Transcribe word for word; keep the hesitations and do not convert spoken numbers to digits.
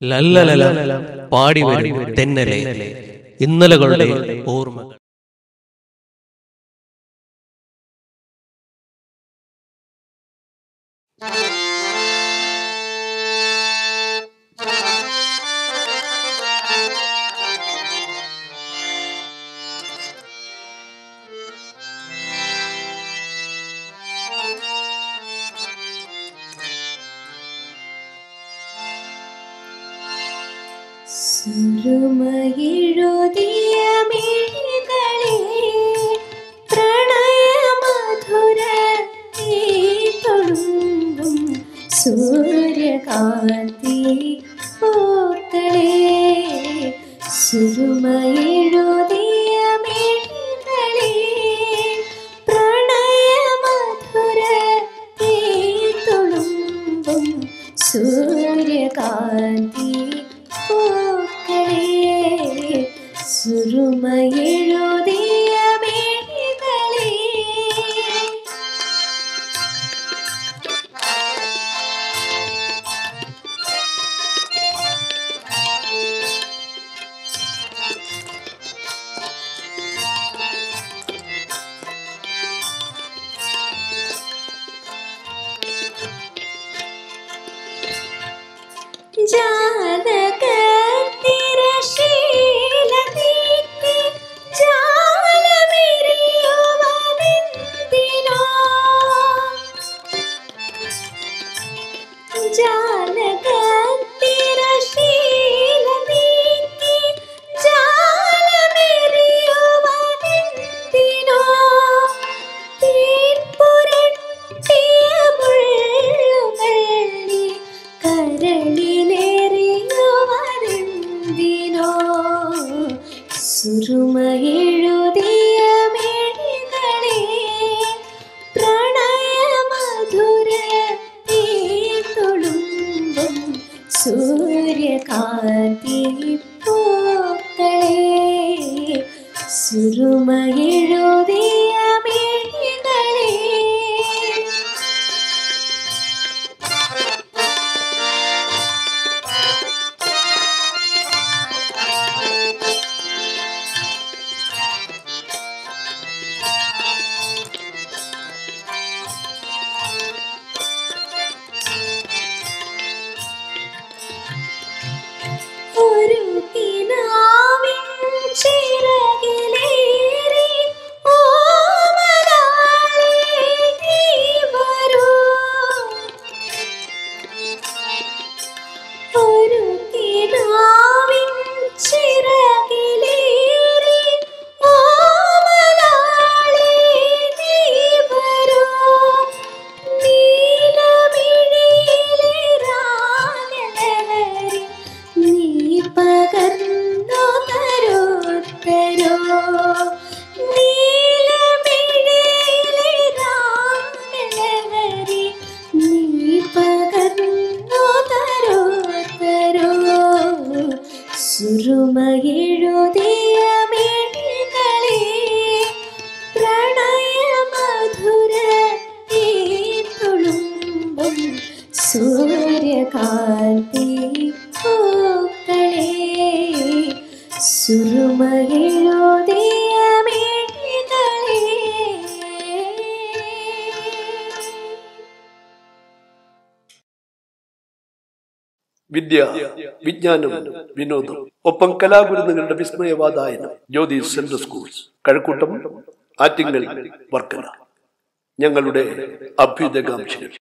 ലല്ലലല പാടി വരും തെന്നലെ ഇന്നലകളുടെ ഓർമ്മകൾ. സുരുമയെഴുതിയ മിഴികളെ പ്രണയമധുരത്തെ തൊടുമ്പും സൂര്യകാന്തി പൂക്കളെ. സുരുമയെഴുതിയ മിഴികളെ പ്രണയമധുരത്തെ തൊടുമ്പും സൂര്യകാന്തി സുരുമയെഴുതിയ മിഴികളെ. ജാതക സുരുമയെഴുതിയ മിഴികളെ പ്രണയമധുരത്തെ തൊടുമ്പും സൂര്യകാന്തി പൂക്കളെ. സുരുമയെഴുതിയ മിഴികളെ. ഒരു കിനാവിൻ ചിറകിലേറി ഓമനാളെ നീ വരൂ. ഒരു കിനാവിൻ ചിറകിലേറി ഓമനാളെ നീ വരൂ. നീലമിഴിയിലെ രാഗലഹരി നീ പകർന്നു തരൂ തരൂ. നീലമിഴിയിലെ രാഗലഹരി നീ പകർന്നു തരൂ തരൂ. സുരുമയെഴുതിയ മിഴികളെ പ്രണയമധുരത്തെ തൊടുമ്പും സൂര്യകാന്തി പൂക്കളെ. സുരുമയെഴുതിയ മിഴികളെ. വിദ്യ, വിജ്ഞാനം, വിനോദം, ഒപ്പം കലാഗുരുന്നുകളുടെ വിസ്മയവാതായനം. Jyothi central schools, Kazhakkoottam, Attingal, Varkala. ഞങ്ങളുടെ അഭ്യുദയകാംക്ഷികൾ.